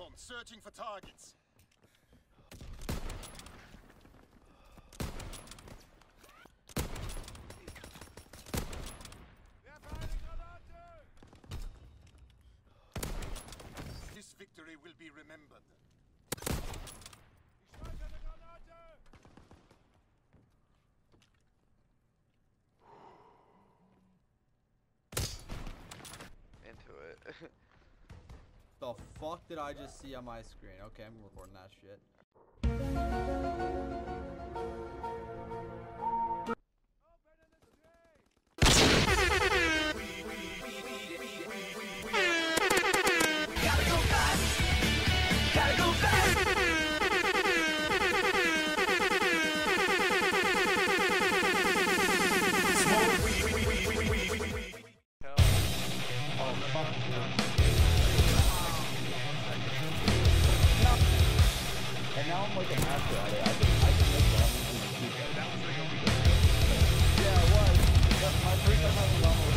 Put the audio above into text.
Anton, searching for targets. This victory will be remembered. Into it. The fuck did I just see on my screen? Okay, I'm recording that shit. Gotta go fast. Gotta go fast. And now I'm like a master at it. I can make the yeah, it was. But my first time I was on